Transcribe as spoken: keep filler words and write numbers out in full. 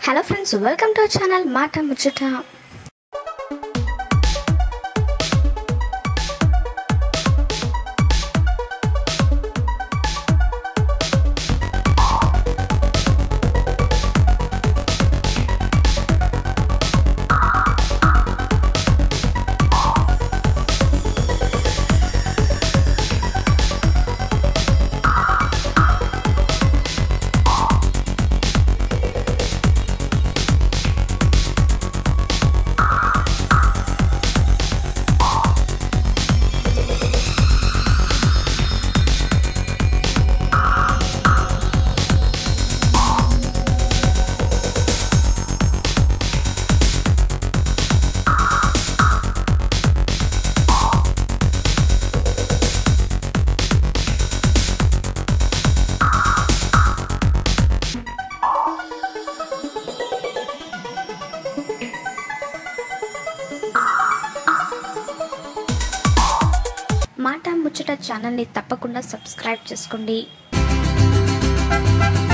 Hello friends, welcome to our channel Mata Muchata. మాటా ముచ్చట channel ని తప్పకుండా సబ్స్క్రైబ్ చేసుకోండి.